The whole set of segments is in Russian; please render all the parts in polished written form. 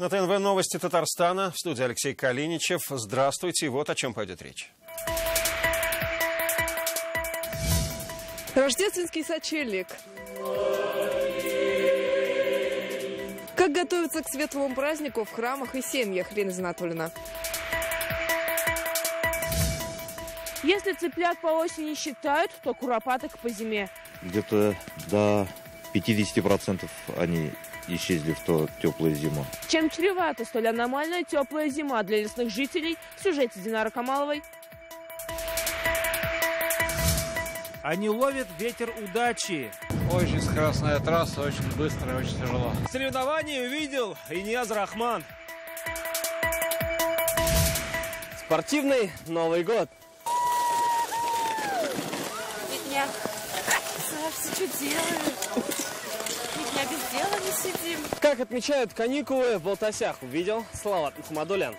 На ТНВ новости Татарстана. В студии Алексей Калиничев. Здравствуйте. Вот о чем пойдет речь. Рождественский сочельник. Как готовиться к светлому празднику в храмах и семьях? Лина Зинатуллина. Если цыплят по осени считают, то куропаток по зиме. Где-то до 50% они исчезли в то теплую зиму. Чем чревата столь аномальная теплая зима для лесных жителей? В сюжете Динары Камаловой. Они ловят ветер удачи. Очень скоростная трасса, очень быстро, очень тяжело. Соревнования увидел Иньяз Рахман. Спортивный Новый год. Бедняк. Саш, что делают? Бедняк, без дела не сидим. Как отмечают каникулы в Балтасях, увидел Салават Мухаммадулян.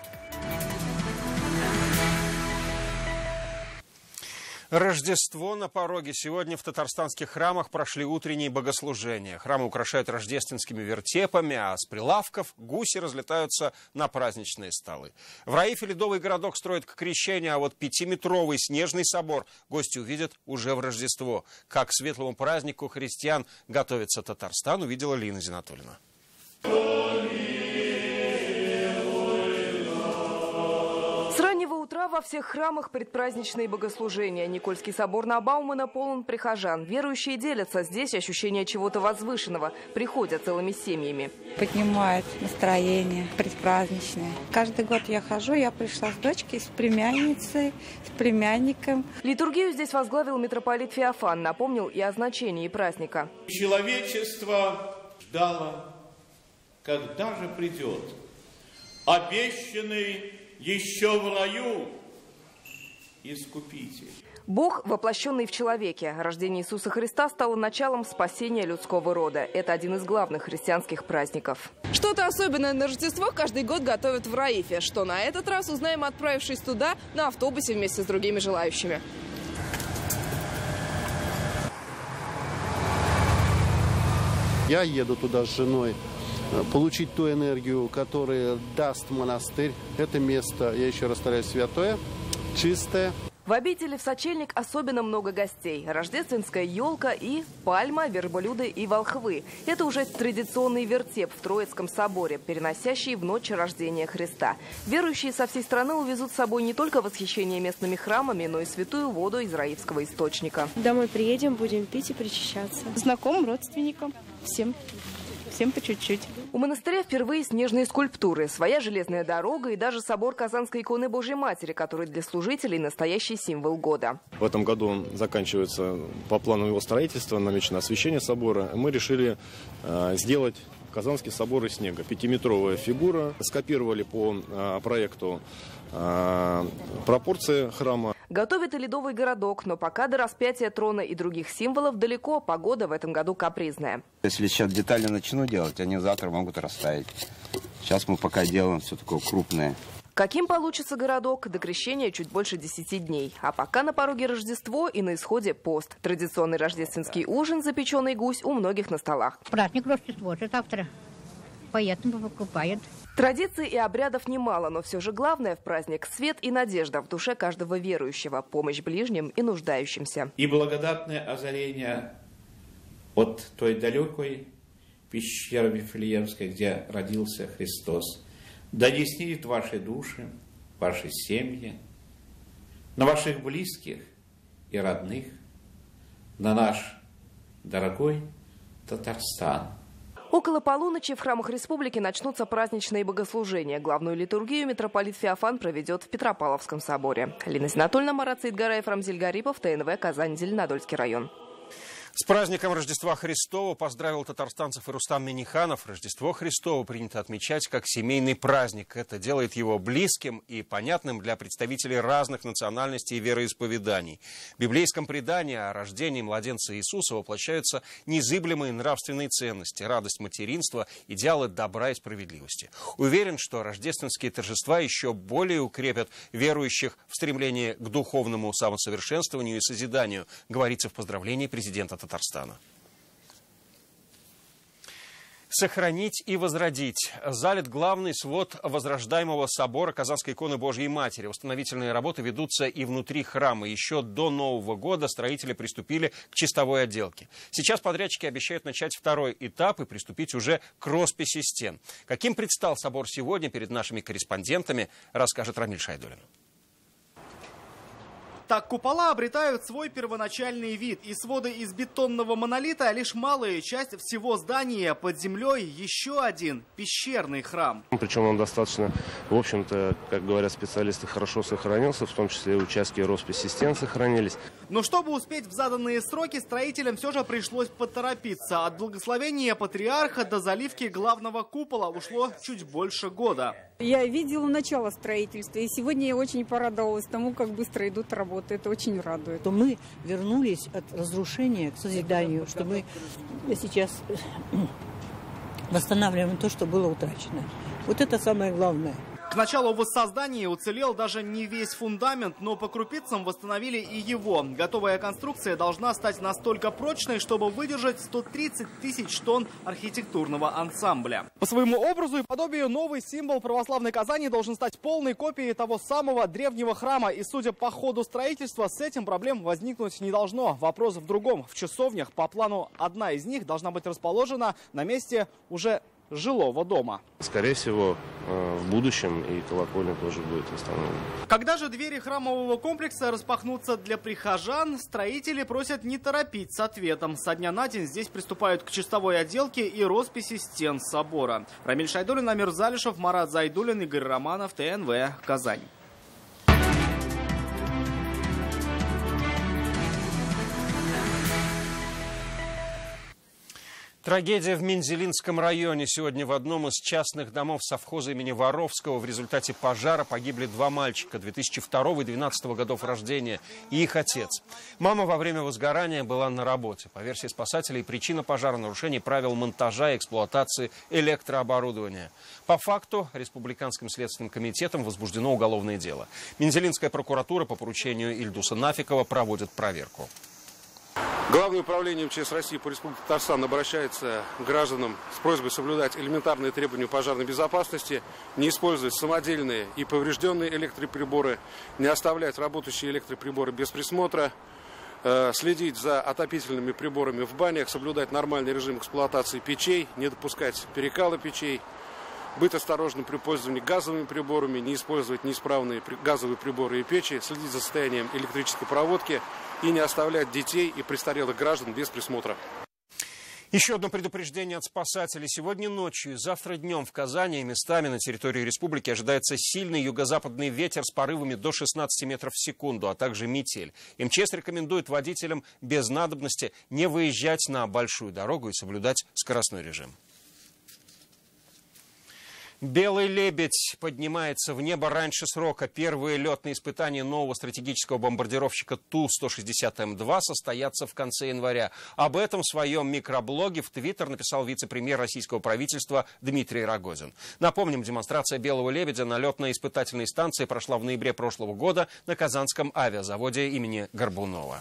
Рождество на пороге. Сегодня в татарстанских храмах прошли утренние богослужения. Храмы украшают рождественскими вертепами, а с прилавков гуси разлетаются на праздничные столы. В Раифе ледовый городок строят к крещению, а вот 5-метровый снежный собор гости увидят уже в Рождество. Как к светлому празднику христиан готовится Татарстан, увидела Лина Зинатуллина. С раннего утра во всех храмах предпраздничные богослужения. Никольский собор на Баумана полон прихожан. Верующие делятся. Здесь ощущение чего-то возвышенного. Приходят целыми семьями. Поднимает настроение предпраздничное. Каждый год я хожу, я пришла с дочкой, с племянницей, с племянником. Литургию здесь возглавил митрополит Феофан. Напомнил и о значении праздника. Человечество ждало, когда же придет обещанный еще в раю Искупитель. Бог, воплощенный в человеке. Рождение Иисуса Христа стало началом спасения людского рода. Это один из главных христианских праздников. Что-то особенное на Рождество каждый год готовят в Раифе. Что на этот раз, узнаем, отправившись туда на автобусе вместе с другими желающими. Я еду туда с женой получить ту энергию, которую даст монастырь. Это место, я еще раз повторяю, святое, чистое. В обители в сочельник особенно много гостей. Рождественская елка и пальма, верблюды и волхвы. Это уже традиционный вертеп в Троицком соборе, переносящий в ночь рождения Христа. Верующие со всей страны увезут с собой не только восхищение местными храмами, но и святую воду из Раифского источника. Домой приедем, будем пить и причащаться. Знакомым, родственникам, всем по чуть-чуть. У монастыря впервые снежные скульптуры, своя железная дорога и даже собор Казанской иконы Божьей Матери, который для служителей настоящий символ года. В этом году заканчивается по плану его строительства, намечено освящение собора. Мы решили сделать Казанский собор из снега. 5-метровая фигура. Скопировали по проекту пропорции храма. Готовит и ледовый городок, но пока до распятия трона и других символов далеко, погода в этом году капризная. Если сейчас детали начну делать, они завтра могут растаять. Сейчас мы пока делаем все такое крупное. Каким получится городок? До крещения чуть больше 10 дней. А пока на пороге Рождество и на исходе пост. Традиционный рождественский ужин, запеченный гусь, у многих на столах. Праздник Рождество же завтра. Поэтому покупают. Традиций и обрядов немало, но все же главное в праздник – свет и надежда в душе каждого верующего, помощь ближним и нуждающимся. И благодатное озарение от той далекой пещеры Вифлеемской, где родился Христос, да яснеют ваши души, ваши семьи, на ваших близких и родных, на наш дорогой Татарстан. Около полуночи в храмах республики начнутся праздничные богослужения. Главную литургию митрополит Феофан проведет в Петропавловском соборе. Лина Зинатуллина, Марат Саидгараев, Рамзиль Гарипов, ТНВ, Казань, Зеленодольский район. С праздником Рождества Христова поздравил татарстанцев и Рустам Минниханов. Рождество Христово принято отмечать как семейный праздник. Это делает его близким и понятным для представителей разных национальностей и вероисповеданий. В библейском предании о рождении младенца Иисуса воплощаются незыблемые нравственные ценности, радость материнства, идеалы добра и справедливости. Уверен, что рождественские торжества еще более укрепят верующих в стремлении к духовному самосовершенствованию и созиданию, говорится в поздравлении президента Татарстана. Сохранить и возродить. Залит главный свод возрождаемого собора Казанской иконы Божьей Матери. Восстановительные работы ведутся и внутри храма. Еще до Нового года строители приступили к чистовой отделке. Сейчас подрядчики обещают начать второй этап и приступить уже к росписи стен. Каким предстал собор сегодня перед нашими корреспондентами, расскажет Рамиль Шайдуллин. Так купола обретают свой первоначальный вид. И своды из бетонного монолита лишь малая часть всего здания. Под землей еще один пещерный храм. Причем он достаточно, в общем-то, как говорят специалисты, хорошо сохранился. В том числе и участки росписи стен сохранились. Но чтобы успеть в заданные сроки, строителям все же пришлось поторопиться. От благословения патриарха до заливки главного купола ушло чуть больше года. Я видела начало строительства, и сегодня я очень порадовалась тому, как быстро идут работы. Это очень радует. Мы вернулись от разрушения к созиданию, что мы сейчас восстанавливаем то, что было утрачено. Вот это самое главное. К началу воссоздания уцелел даже не весь фундамент, но по крупицам восстановили и его. Готовая конструкция должна стать настолько прочной, чтобы выдержать 130 тысяч тонн архитектурного ансамбля. По своему образу и подобию новый символ православной Казани должен стать полной копией того самого древнего храма. И судя по ходу строительства, с этим проблем возникнуть не должно. Вопрос в другом. В часовнях по плану одна из них должна быть расположена на месте уже жилого дома. Скорее всего, в будущем и колокольня тоже будет восстановлена. Когда же двери храмового комплекса распахнутся для прихожан, строители просят не торопить с ответом. Со дня на день здесь приступают к чистовой отделке и росписи стен собора. Рамиль Шайдуллин, Амир Залишев, Марат Зайдуллин, Игорь Романов, ТНВ, Казань. Трагедия в Мензелинском районе. Сегодня в одном из частных домов совхоза имени Воровского в результате пожара погибли два мальчика 2002 и 2012 годов рождения и их отец. Мама во время возгорания была на работе. По версии спасателей, причина пожара – нарушение правил монтажа и эксплуатации электрооборудования. По факту Республиканским следственным комитетом возбуждено уголовное дело. Мензелинская прокуратура по поручению Ильдуса Нафикова проводит проверку. Главное управление МЧС России по Республике Татарстан обращается к гражданам с просьбой соблюдать элементарные требования пожарной безопасности, не использовать самодельные и поврежденные электроприборы, не оставлять работающие электроприборы без присмотра, следить за отопительными приборами в банях, соблюдать нормальный режим эксплуатации печей, не допускать перекала печей, быть осторожным при пользовании газовыми приборами, не использовать неисправные газовые приборы и печи, следить за состоянием электрической проводки и не оставлять детей и престарелых граждан без присмотра. Еще одно предупреждение от спасателей. Сегодня ночью и завтра днем в Казани и местами на территории республики ожидается сильный юго-западный ветер с порывами до 16 метров в секунду, а также метель. МЧС рекомендует водителям без надобности не выезжать на большую дорогу и соблюдать скоростной режим. «Белый лебедь» поднимается в небо раньше срока. Первые летные испытания нового стратегического бомбардировщика Ту-160М2 состоятся в конце января. Об этом в своем микроблоге в Твиттер написал вице-премьер российского правительства Дмитрий Рогозин. Напомним, демонстрация «Белого лебедя» на летно-испытательной станции прошла в ноябре прошлого года на Казанском авиазаводе имени Горбунова.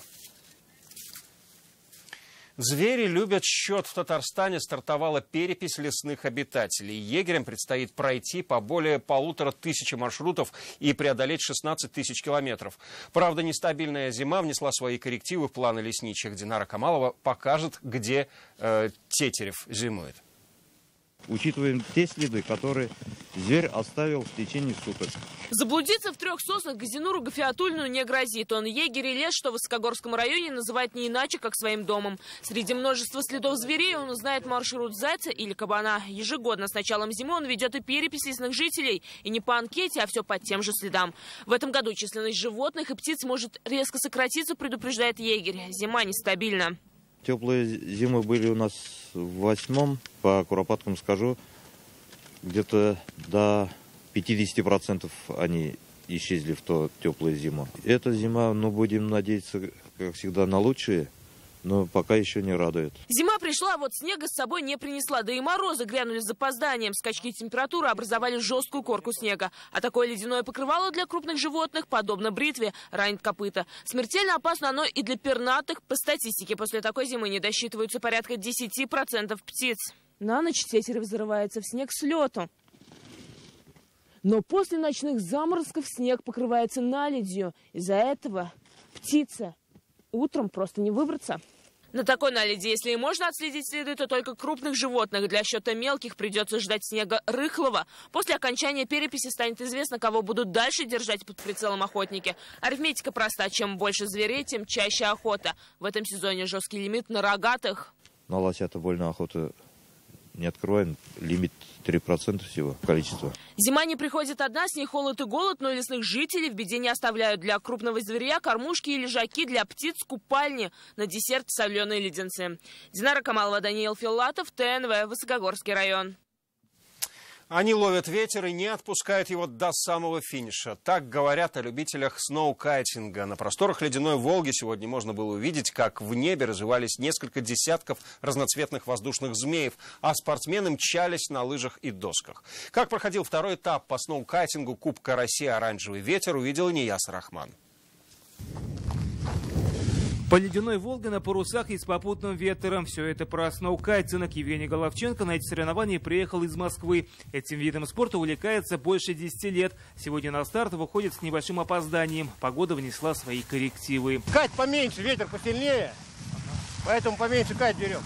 Звери любят счет. В Татарстане стартовала перепись лесных обитателей. Егерям предстоит пройти по более 1500 маршрутов и преодолеть 16 тысяч километров. Правда, нестабильная зима внесла свои коррективы в планы лесничих. Динара Камалова покажет, где тетерев зимует. Учитываем те следы, которые зверь оставил в течение суток. Заблудиться в 3 соснах Газинуру Гафиатульну не грозит. Он егерь и лес, что в Высокогорском районе называет не иначе, как своим домом. Среди множества следов зверей он узнает маршрут зайца или кабана. Ежегодно с началом зимы он ведет и перепись лесных жителей. И не по анкете, а все по тем же следам. В этом году численность животных и птиц может резко сократиться, предупреждает егерь. Зима нестабильна. Теплые зимы были у нас в 8-м, по куропаткам скажу, где-то до 50% они исчезли в ту теплую зиму. Эта зима, будем надеяться, как всегда, на лучшее, но пока еще не радует. Зима пришла, а вот снега с собой не принесла. Да и морозы грянули с запозданием. Скачки температуры образовали жесткую корку снега. А такое ледяное покрывало для крупных животных, подобно бритве, ранит копыта. Смертельно опасно оно и для пернатых. По статистике, после такой зимы не досчитываются порядка 10% птиц. На ночь сетер взрывается в снег с лету. Но после ночных заморозков снег покрывается наледью. Из-за этого птица утром просто не выбраться. На такой наледи, если и можно отследить следы, то только крупных животных. Для счета мелких придется ждать снега рыхлого. После окончания переписи станет известно, кого будут дальше держать под прицелом охотники. Арифметика проста. Чем больше зверей, тем чаще охота. В этом сезоне жесткий лимит на рогатых. На лося-то больно охота не открываем. Лимит 3% всего количества. Зима не приходит одна, с ней холод и голод, но лесных жителей в беде не оставляют. Для крупного зверя кормушки и лежаки, для птиц купальни, на десерт соленые леденцы. Динара Камалова, Даниил Филлатов, ТНВ, Высокогорский район. Они ловят ветер и не отпускают его до самого финиша. Так говорят о любителях сноукайтинга. На просторах ледяной Волги сегодня можно было увидеть, как в небе развивались несколько десятков разноцветных воздушных змеев, а спортсмены мчались на лыжах и досках. Как проходил второй этап по сноукайтингу Кубка России «Оранжевый ветер», увидел Нияз Рахман. По ледяной Волге на парусах и с попутным ветром. Все это про сноукайтинг. Евгений Головченко на эти соревнования приехал из Москвы. Этим видом спорта увлекается больше 10 лет. Сегодня на старт выходит с небольшим опозданием. Погода внесла свои коррективы. Кать поменьше, ветер посильнее. Поэтому поменьше кать берем.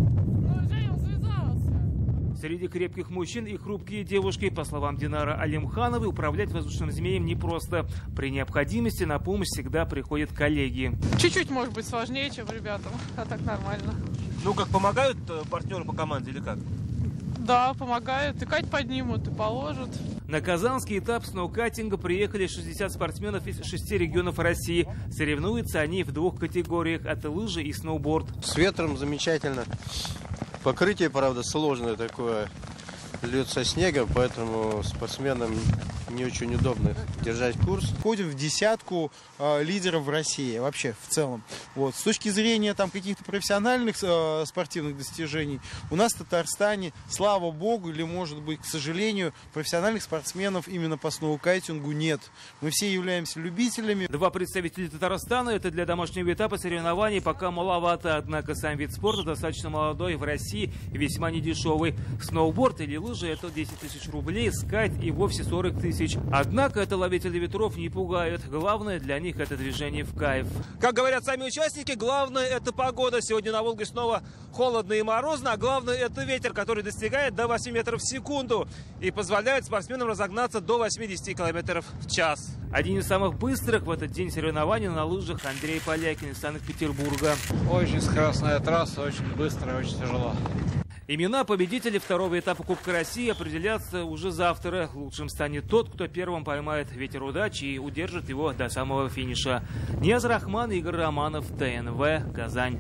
Среди крепких мужчин и хрупкие девушки, по словам Динара Алимхановой, управлять воздушным змеем непросто. При необходимости на помощь всегда приходят коллеги. Чуть-чуть, может быть, сложнее, чем ребятам, а так нормально. Ну, как помогают партнеры по команде или как? Да, помогают. И кать поднимут, и положат. На казанский этап сноукайтинга приехали 60 спортсменов из 6 регионов России. Соревнуются они в двух категориях – это лыжи и сноуборд. С ветром замечательно. Покрытие, правда, сложное такое, лед со снегом, поэтому спортсменам не очень удобно держать курс. Входим в десятку лидеров в России вообще в целом. Вот. С точки зрения там каких-то профессиональных спортивных достижений, у нас в Татарстане, слава богу, или может быть, к сожалению, профессиональных спортсменов именно по сноукайтингу нет. Мы все являемся любителями. Два представителя Татарстана, это для домашнего этапа соревнований пока маловато, однако сам вид спорта достаточно молодой в России и весьма недешевый. Сноуборд или лыжи — это 10 тысяч рублей, скайт и вовсе 40 тысяч. Однако это ловители ветров не пугает. Главное для них это движение в кайф. Как говорят сами участники, главное это погода. Сегодня на Волге снова холодно и морозно, а главное это ветер, который достигает до 8 метров в секунду и позволяет спортсменам разогнаться до 80 километров в час. Один из самых быстрых в этот день соревнований на лыжах Андрей Полякин из Санкт-Петербурга. Очень скоростная трасса, очень быстро, очень тяжело. Имена победителей второго этапа Кубка России определятся уже завтра. Лучшим станет тот, кто первым поймает ветер удачи и удержит его до самого финиша. Нияз Рахман, Игорь Романов, ТНВ, Казань.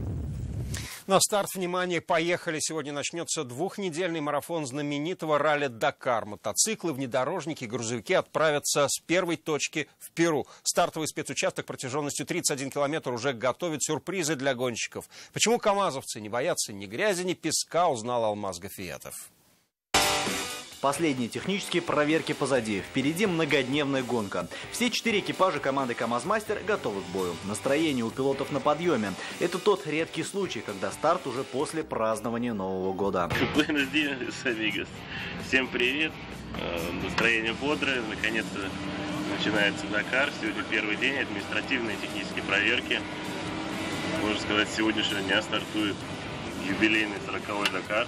На старт, внимание, поехали. Сегодня начнется двухнедельный марафон знаменитого ралли «Дакар». Мотоциклы, внедорожники, грузовики отправятся с первой точки в Перу. Стартовый спецучасток протяженностью 31 километр уже готовит сюрпризы для гонщиков. Почему камазовцы не боятся ни грязи, ни песка, узнал Алмаз Гафиятов. Последние технические проверки позади. Впереди многодневная гонка. Все 4 экипажа команды «КамАЗ-Мастер» готовы к бою. Настроение у пилотов на подъеме. Это тот редкий случай, когда старт уже после празднования Нового года. Всем привет. Настроение бодрое. Наконец-то начинается Дакар. Сегодня первый день административные и технические проверки. Можно сказать, с сегодняшнего дня стартует юбилейный 40-й Дакар.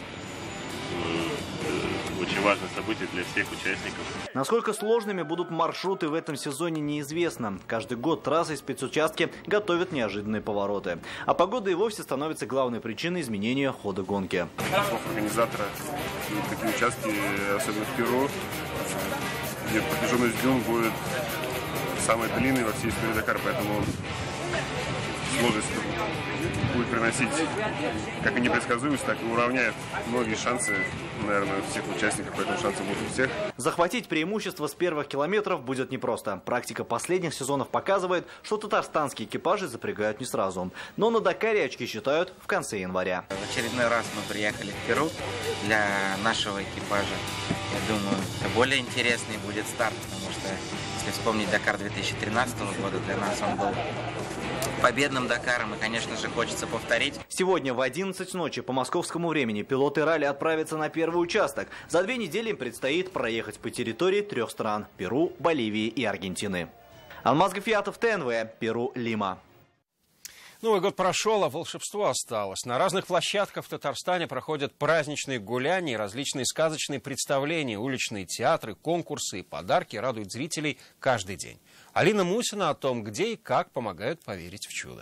Очень важное событие для всех участников. Насколько сложными будут маршруты в этом сезоне, неизвестно. Каждый год трассы и спецучастки готовят неожиданные повороты. А погода и вовсе становится главной причиной изменения хода гонки. Организаторы такие участки, особенно в Перу, где протяженность дюн будет самой длинной во всей истории Дакара, поэтому сложность будет приносить как и непредсказуемость, так и уравняет многие шансы, наверное, всех участников, поэтому шансы будут у всех. Захватить преимущество с первых километров будет непросто. Практика последних сезонов показывает, что татарстанские экипажи запрягают не сразу. Но на Дакаре очки считают в конце января. В очередной раз мы приехали в Перу. Для нашего экипажа, я думаю, более интересный будет старт, потому что Если вспомнить Дакар 2013 года, для нас он был победным Дакаром, и, конечно же, хочется повторить. Сегодня в 11 ночи по московскому времени пилоты ралли отправятся на первый участок. За 2 недели им предстоит проехать по территории 3 стран – Перу, Боливии и Аргентины. Алмаз Гафиатов, ТНВ, Перу, Лима. Новый год прошел, а волшебство осталось. На разных площадках в Татарстане проходят праздничные гуляния, различные сказочные представления, уличные театры, конкурсы и подарки радуют зрителей каждый день. Алина Мусина о том, где и как помогают поверить в чудо.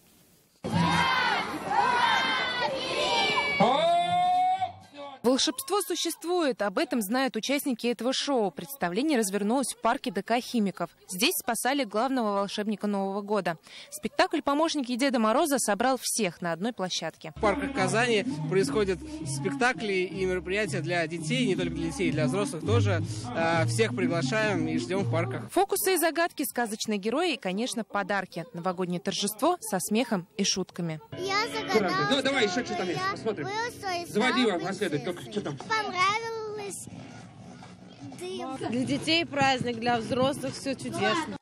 Волшебство существует, об этом знают участники этого шоу. Представление развернулось в парке ДК «Химиков». Здесь спасали главного волшебника Нового года. Спектакль «Помощники Деда Мороза» собрал всех на одной площадке. В парках Казани происходят спектакли и мероприятия для детей, не только для детей, для взрослых тоже. Всех приглашаем и ждем в парках. Фокусы и загадки, сказочные герои и, конечно, подарки. Новогоднее торжество со смехом и шутками. Я загадала. Ну, давай еще что там есть, посмотрим. Заводи вам, расследуй. Понравилось. Для детей праздник, для взрослых все чудесно.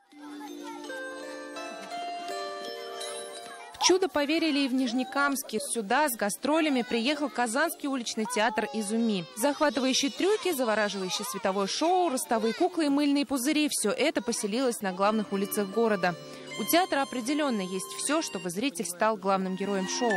В чудо поверили и в Нижнекамске. Сюда с гастролями приехал Казанский уличный театр «Изуми». Захватывающие трюки, завораживающее световое шоу, ростовые куклы и мыльные пузыри – все это поселилось на главных улицах города. У театра определенно есть все, чтобы зритель стал главным героем шоу.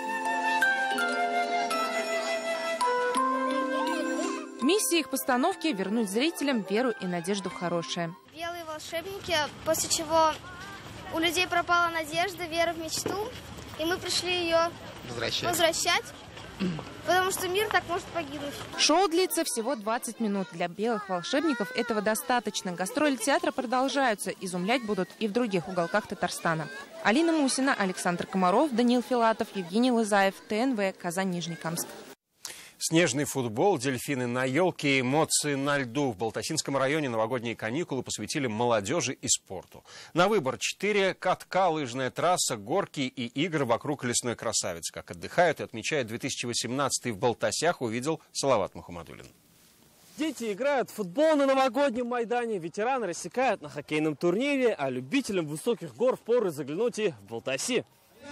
Миссия их постановки – вернуть зрителям веру и надежду в хорошее. Белые волшебники, после чего у людей пропала надежда, вера в мечту, и мы пришли ее возвращать, потому что мир так может погибнуть. Шоу длится всего 20 минут. Для белых волшебников этого достаточно. Гастроли театра продолжаются. Изумлять будут и в других уголках Татарстана. Алина Мусина, Александр Комаров, Даниил Филатов, Евгений Лызаев, ТНВ, Казань, Нижнекамск. Снежный футбол, дельфины на елке и эмоции на льду. В Балтасинском районе новогодние каникулы посвятили молодежи и спорту. На выбор 4 катка, лыжная трасса, горки и игры вокруг лесной красавицы. Как отдыхают и отмечают 2018 в Балтасях, увидел Салават Мухаммадуллин. Дети играют в футбол на новогоднем майдане, ветераны рассекают на хоккейном турнире, а любителям высоких гор впору заглянуть и в Балтаси.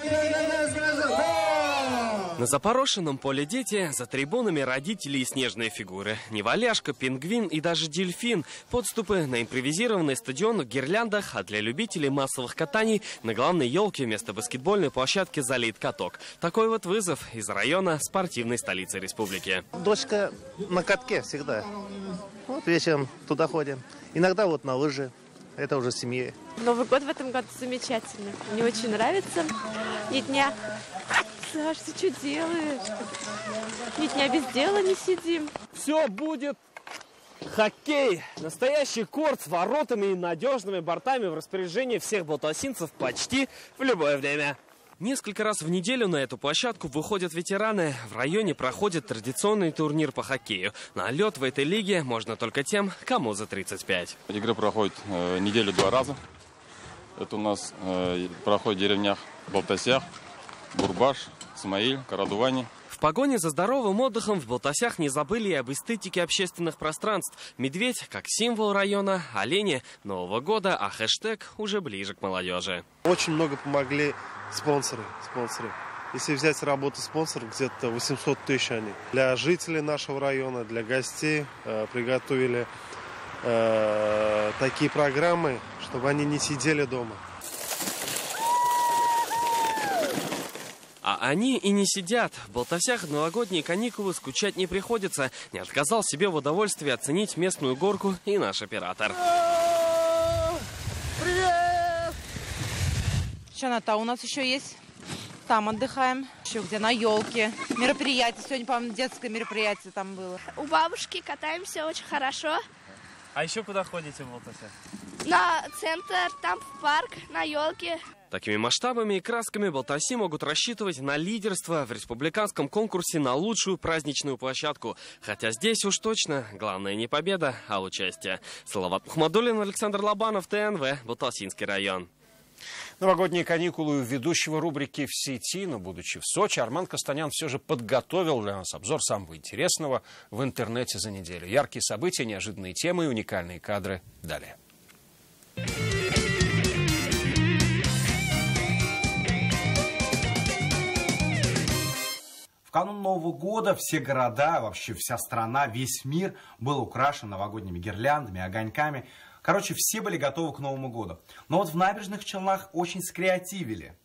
На запорошенном поле дети, за трибунами родители и снежные фигуры. Неваляшка, пингвин и даже дельфин. Подступы на импровизированный стадион в гирляндах, а для любителей массовых катаний на главной елке вместо баскетбольной площадки залит каток. Такой вот вызов из района спортивной столицы республики. Дочка на катке всегда. Вот вечером туда ходим. Иногда вот на лыжи. Это уже с семьей. Новый год в этом году замечательный. Мне очень нравится. Ни дня. Саш, ты что делаешь? Ни дня без дела не сидим. Все будет хоккей. Настоящий корт с воротами и надежными бортами в распоряжении всех балтасинцев почти в любое время. Несколько раз в неделю на эту площадку выходят ветераны. В районе проходит традиционный турнир по хоккею. На лед в этой лиге можно только тем, кому за 35. Игры проходят неделю 2 раза. Это у нас проходит в деревнях Балтасях, Бурбаш, Исмаиль, Карадувани. В погоне за здоровым отдыхом в Балтасях не забыли и об эстетике общественных пространств. Медведь как символ района, олени Нового года, а хэштег уже ближе к молодежи. Очень много помогли спонсоры. Если взять работу спонсоров, где-то 800 тысяч они. Для жителей нашего района, для гостей приготовили такие программы, чтобы они не сидели дома. А они и не сидят. В Балтасях в новогодние каникулы скучать не приходится. Не отказал себе в удовольствии оценить местную горку и наш оператор. Привет! Что, у нас еще есть? Там отдыхаем. Еще где на елке. Мероприятие. Сегодня, по-моему, детское мероприятие там было. У бабушки катаемся очень хорошо. А еще куда ходите в Балтасях? На центр, там в парк, на елке. Такими масштабами и красками Балтаси могут рассчитывать на лидерство в республиканском конкурсе на лучшую праздничную площадку. Хотя здесь уж точно главное не победа, а участие. Салават Мухаммадуллин, Александр Лобанов, ТНВ, Балтасинский район. Новогодние каникулы у ведущего рубрики «В сети», но будучи в Сочи, Арман Костанян все же подготовил для нас обзор самого интересного в интернете за неделю. Яркие события, неожиданные темы и уникальные кадры. Далее. канун Нового года все города, вообще вся страна, весь мир был украшен новогодними гирляндами, огоньками. Короче, все были готовы к Новому году. Но вот в Набережных Челнах очень скреативили.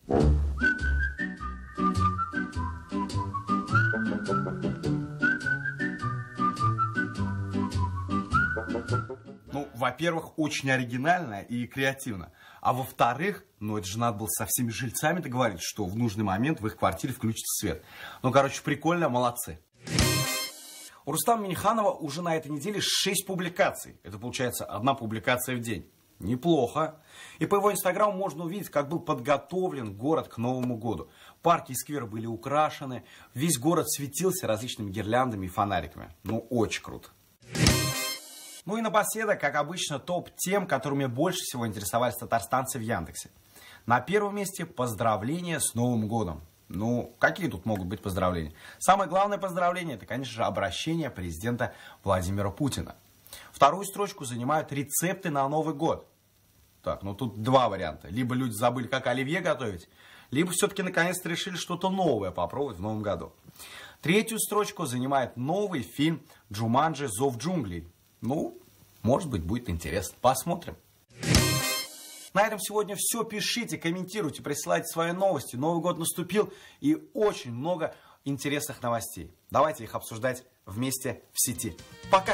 Ну, во-первых, очень оригинально и креативно. А во-вторых, ну это же надо было со всеми жильцами договориться, что в нужный момент в их квартире включится свет. Ну, короче, прикольно, молодцы. У Рустама Минниханова уже на этой неделе 6 публикаций. Это получается 1 публикация в день. Неплохо. И по его инстаграму можно увидеть, как был подготовлен город к Новому году. Парки и скверы были украшены, весь город светился различными гирляндами и фонариками. Ну, очень круто. Ну и напоследок, как обычно, топ тем, которыми больше всего интересовались татарстанцы в Яндексе. На первом месте поздравления с Новым годом. Ну, какие тут могут быть поздравления? Самое главное поздравление — это, конечно же, обращение президента Владимира Путина. Вторую строчку занимают рецепты на Новый год. Так, ну тут 2 варианта. Либо люди забыли, как оливье готовить, либо все-таки наконец-то решили что-то новое попробовать в Новом году. Третью строчку занимает новый фильм «Джуманджи. Зов джунглей». Ну, может быть, будет интересно. Посмотрим. На этом сегодня все. Пишите, комментируйте, присылайте свои новости. Новый год наступил, и очень много интересных новостей. Давайте их обсуждать вместе в сети. Пока!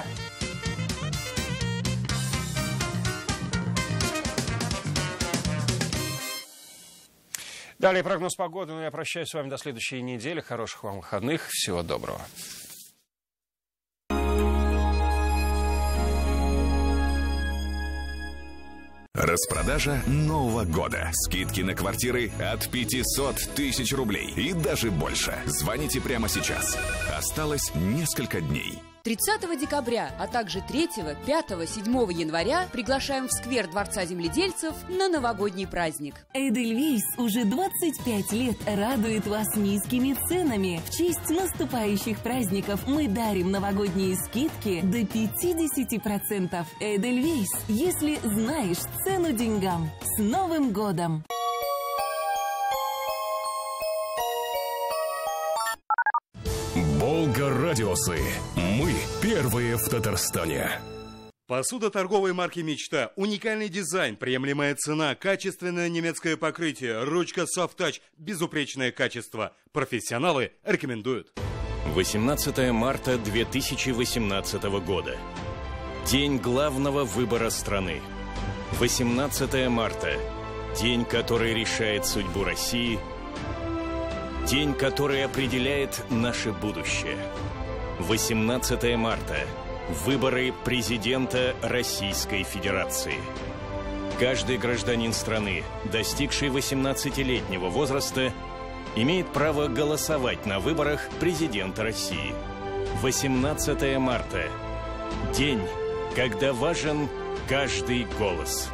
Далее прогноз погоды. Но я прощаюсь с вами до следующей недели. Хороших вам выходных. Всего доброго. Распродажа Нового года. Скидки на квартиры от 500 тысяч рублей и даже больше. Звоните прямо сейчас. Осталось несколько дней. 30 декабря, а также 3, 5, 7 января приглашаем в сквер Дворца земледельцев на новогодний праздник. Эдельвейс уже 25 лет радует вас низкими ценами. В честь наступающих праздников мы дарим новогодние скидки до 50%. Эдельвейс, если знаешь цену деньгам. С Новым годом! Волга-радиусы. Мы первые в Татарстане. Посуда торговой марки «Мечта». Уникальный дизайн, приемлемая цена, качественное немецкое покрытие, ручка Soft Touch, безупречное качество. Профессионалы рекомендуют. 18 марта 2018 года. День главного выбора страны. 18 марта. День, который решает судьбу России. День, который определяет наше будущее. 18 марта. Выборы президента Российской Федерации. Каждый гражданин страны, достигший 18-летнего возраста, имеет право голосовать на выборах президента России. 18 марта. День, когда важен каждый голос.